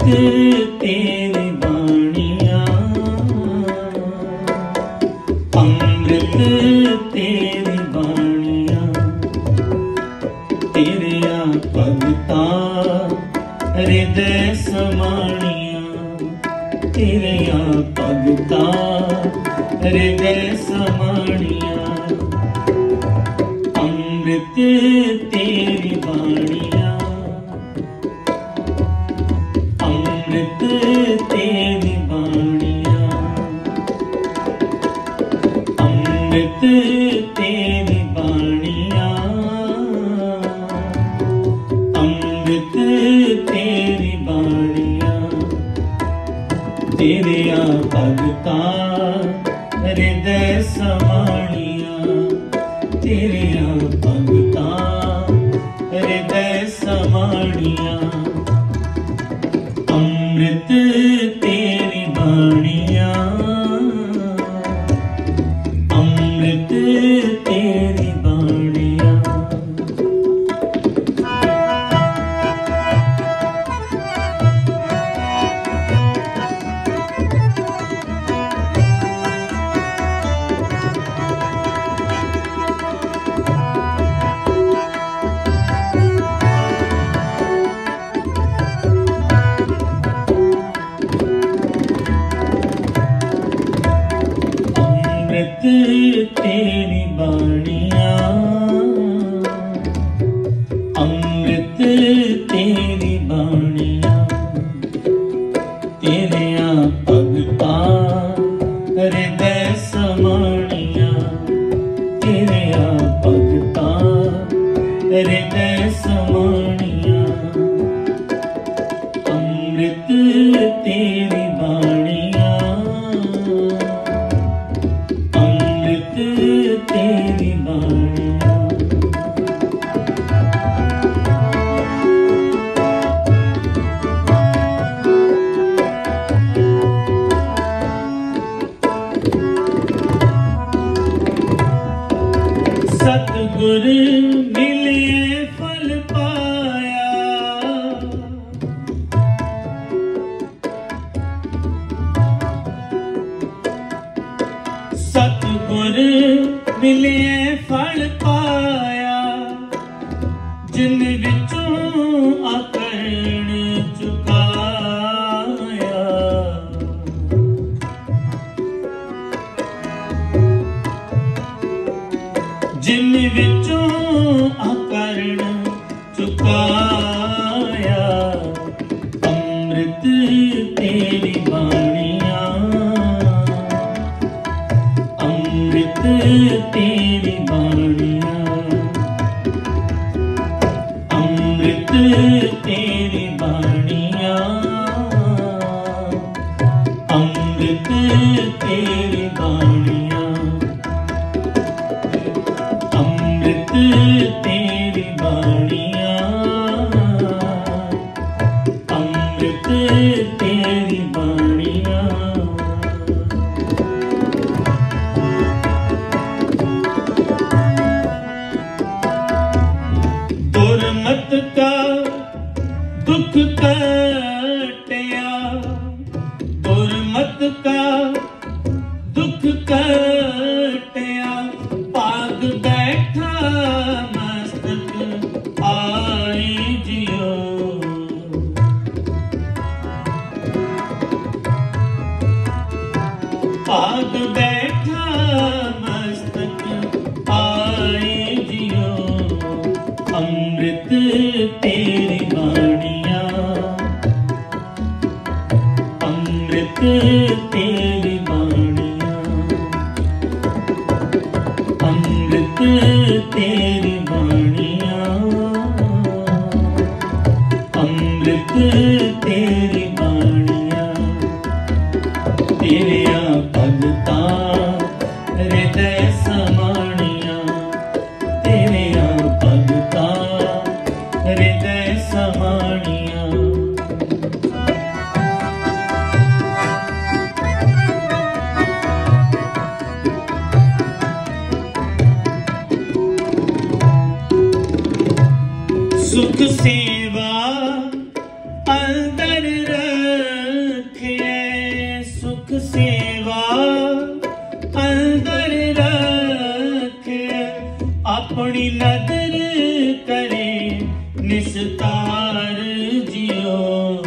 तेरी बाणिया, अमृत तेरी बाणिया, तेरिया भगता हृदय समाणिया, तेरिया भगता हृदय समाणिया, अमृत तेरी बाणिया, अमृत तेरी बाणिया, अमृत तेरी बाणिया, अमृत तेरी बाणिया, तेरिया भगता हृदय समाणिया, तेरिया भगता हृदय समाणिया, अमृत तेरी बाणिया, अमृत तेरी बाणिया। अमृत तेरी बाणिया, अमृत तेरी बाणिया, तेरिया भगता हृदय समाणिया, तेरिया भगता हृदय समाणिया, अमृत तेरी बाणिया, अमृत तेरी बाणिया। सतगुर मिले फल पाया, सतगुर मिले फल पाया, जिन विचों आकरण चुकाया, जिन विचों आकरण चुकाया, अमृत तेरी बाणिया, अमृत तेरी बाणिया, अमृत तेरी बाणिया, अमृत तेरी बाणिया, अमृत तेरी बाणिया, अमृत तेरी बाणिया। दुर्मत का दुख कटिया, दुर्मत का दुख कटिया, पाग बैठा मस्तक आई जियो, पाग बैठा मस्तक आई जियो, अमृत तेरी बाणिया, अमृत तेरी बाणिया, अमृत तेरी बाणिया, अमृत तेरी बाणिया, तेरिया भगता हृदय समाणिया, तेरिया भगता हृदय समाणिया। सुख सेवा अंदर सेवा अंदर रखे, अपनी नदर करे निस्तार जियो।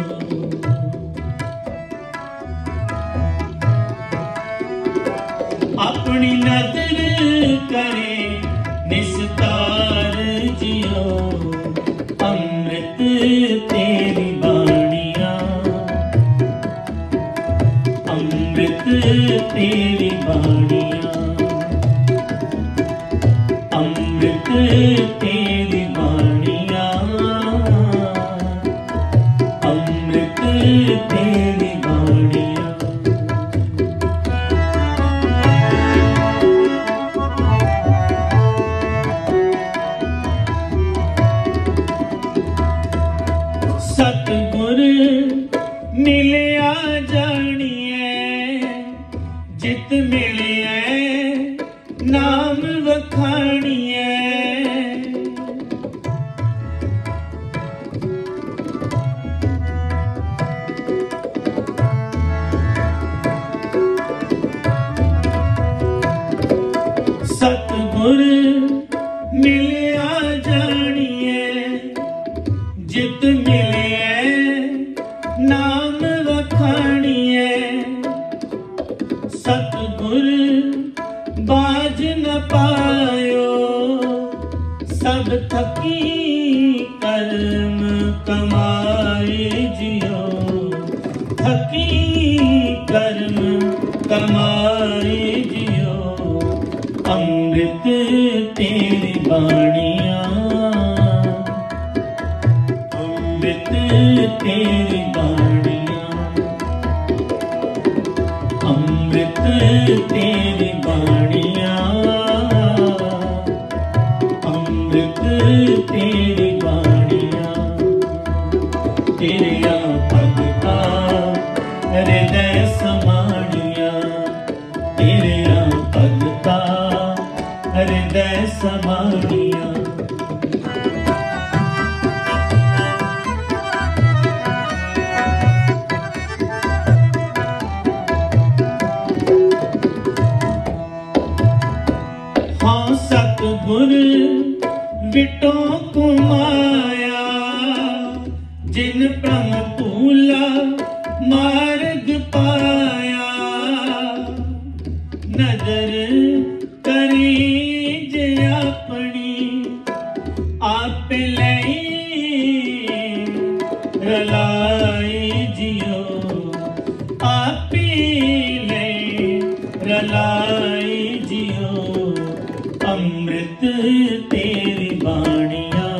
अपनी नदर करे निस्तार जियो। अमृत तेरी बाणियां, अमृत तेरी बाणियां, अमृत तेरी बाणियां, अमृत तेरी बाणियां। सतगुर मिलिया जानिए, जित मिलिए नाम वखानिए। सतगुर मिलिया जानिए, जित मिलिए नाम वखानिए। सतगुर बाज न पायो, सब थकी कर्म कमाए जियो। थकी कर्म कमाए जियो। अमृत तेरी बाणियां, अमृत तेरी बाणियां, अमृत तेरी बाणियां, अमृत तेरी बाणियां। तेरिया भगता हृदय समाणिया, तेरिया भगता हृदय समाणिया। हाँ सतगुर विटो कुमाया, जिन ब्रह्म पूला मार्ग पाया। नजर करी जे अपनी आप लई रलाई जियो। आप लई रलाई जियो। अमृत तेरी बाणियां,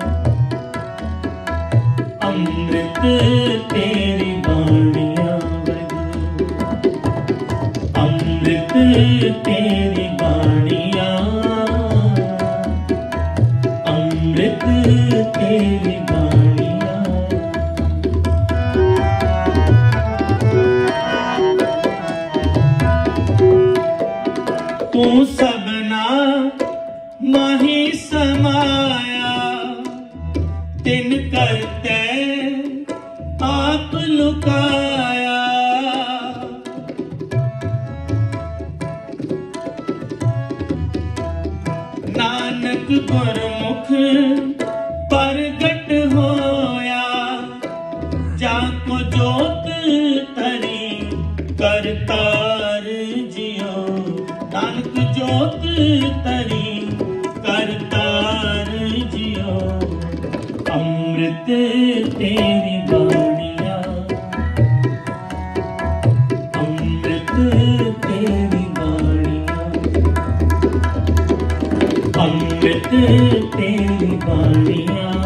अमृत तेरी बाणियां। अमृत तेरी बाणियां, अमृत तेरी बाणियां। तू सबना माही समाया, तिन करते आप लुकाया। नानक गुरमुख प्रगट होया, जाको जोत तरी करतार जियो। नानक जोत तरी करतार जियो। अमृत तेरी बाणियां, अमृत तेरी बाणियां, अमृत तेरी बाणियां,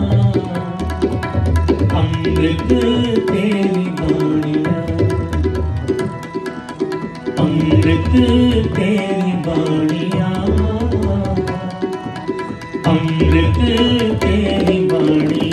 अमृत तेरी बाणियां, अमृत तेरी बाणियां, अमृत तेरी बाणियां।